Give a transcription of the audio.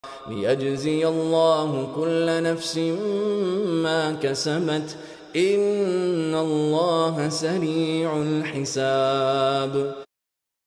ليجزي الله كل نفس ما كسبت إن الله سريع الحساب.